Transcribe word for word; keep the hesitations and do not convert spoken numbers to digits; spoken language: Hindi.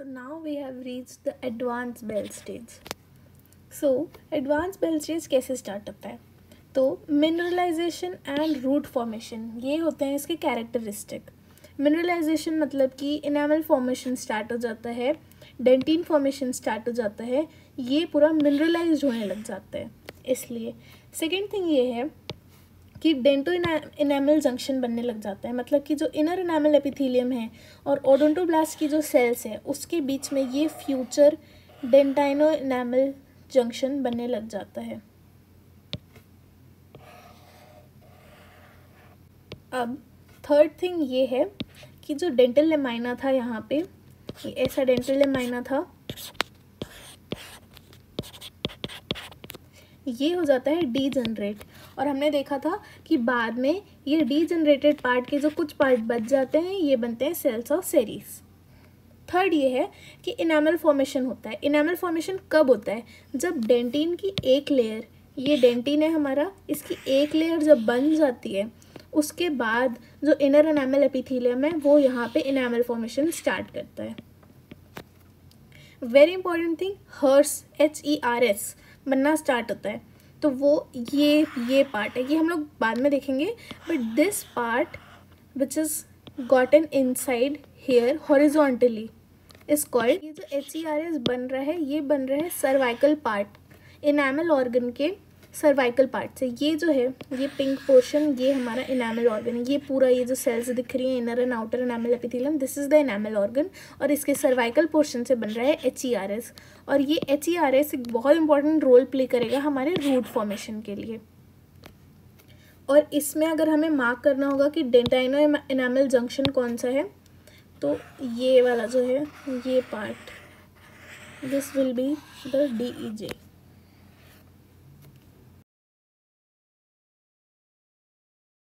So now we have reached the advanced bell stage. So advanced bell stage कैसे स्टार्ट होता है? तो मिनरलाइजेशन एंड रूट फॉर्मेशन ये होते हैं इसके कैरेक्टरिस्टिक. मिनरलाइजेशन मतलब कि इनामल फॉर्मेशन स्टार्ट हो जाता है, डेंटिन फॉर्मेशन स्टार्ट हो जाता है, ये पूरा मिनरलाइज्ड होने लग जाता है. इसलिए सेकेंड थिंग ये है कि डेंटो इनामल जंक्शन बनने लग जाता है, मतलब कि जो इनर इनामल एपिथेलियम है और ओडोंटोब्लास्ट की जो सेल्स है उसके बीच में ये फ्यूचर डेंटाइनो इनामल जंक्शन बनने लग जाता है. अब थर्ड थिंग ये है कि जो डेंटल लेमाइना था यहाँ पे, ये ऐसा डेंटल लेमाइना था, ये हो जाता है डीजनरेट. और हमने देखा था कि बाद में ये डीजनरेटेड पार्ट के जो कुछ पार्ट बच जाते हैं ये बनते हैं सेल्स ऑफ सेरीज. थर्ड ये है कि इनामल फॉर्मेशन होता है. इनामल फॉर्मेशन कब होता है? जब डेंटिन की एक लेयर, ये डेंटिन है हमारा, इसकी एक लेयर जब बन जाती है उसके बाद जो इनर इनामल एपिथेलियम है वो यहाँ पे इनामल फॉर्मेशन स्टार्ट करता है. Very important thing, hers H E R S बनना स्टार्ट होता है. तो वो ये ये पार्ट है, ये हम लोग बाद में देखेंगे. But this part which is gotten inside here horizontally is called, ये जो एच ई आर एस बन रहा है ये बन रहा है सर्वाइकल पार्ट, इनामल ऑर्गन के सर्वाइकल पार्ट से. ये जो है ये पिंक पोर्शन ये हमारा इनामल ऑर्गन है. ये पूरा ये जो सेल्स दिख रही है inner and outer enamel epithelium, this is the enamel organ और इसके सर्वाइकल पोर्शन से बन रहा है एच ई आर एस. और ये एच ई आर एस एक बहुत इंपॉर्टेंट रोल प्ले करेगा हमारे रूट फॉर्मेशन के लिए. और इसमें अगर हमें मार्क करना होगा कि डेंटाइनो इनामल जंक्शन कौन सा है, तो ये वाला जो है ये part, this will be the D E J.